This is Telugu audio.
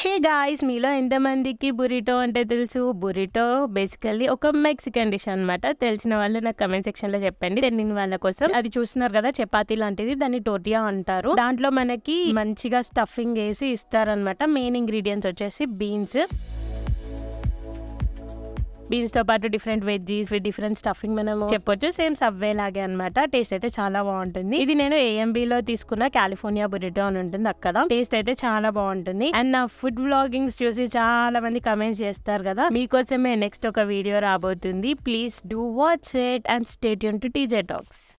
హే గాయ్స్, మీలో ఎంతమందికి బురిటో అంటే తెలుసు? బురిటో బేసికల్లీ ఒక మెక్సికన్ డిష్ అన్నమాట. తెలిసిన వాళ్ళు నాకు కమెంట్ సెక్షన్ లో చెప్పండి. తెలియని వాళ్ళ కోసం. అది చూస్తున్నారు కదా, చపాతీ లాంటిది, దాన్ని టోర్టియా అంటారు. దాంట్లో మనకి మంచిగా స్టఫింగ్ వేసి ఇస్తారనమాట. మెయిన్ ఇంగ్రీడియంట్స్ వచ్చేసి బీన్స్ తో పాటు డిఫరెంట్ వెజ్జీస్, డిఫరెంట్ స్టఫింగ్ మనం చెప్పొచ్చు. సేమ్ సబ్వే లాగే అనమాట. టేస్ట్ అయితే చాలా బాగుంటుంది. ఇది నేను AMB లో తీసుకున్న కాలిఫోర్నియా బురిటో అని ఉంటుంది. అక్కడ టేస్ట్ అయితే చాలా బాగుంటుంది. అండ్ నా ఫుడ్ వ్లాగింగ్స్ చూసి చాలా మంది కమెంట్స్ చేస్తారు కదా, మీకోసమే నెక్స్ట్ ఒక వీడియో రాబోతుంది. Please do watch it and stay tune to TJ Talks.